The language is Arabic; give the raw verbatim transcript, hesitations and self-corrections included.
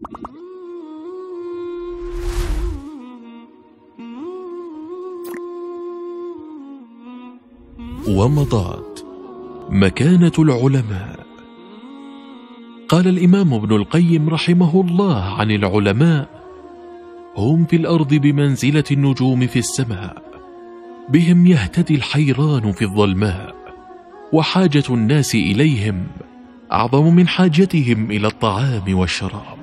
ومضات مكانة العلماء. قال الإمام ابن القيم رحمه الله عن العلماء: هم في الأرض بمنزلة النجوم في السماء، بهم يهتدي الحيران في الظلماء، وحاجة الناس إليهم أعظم من حاجتهم إلى الطعام والشراب.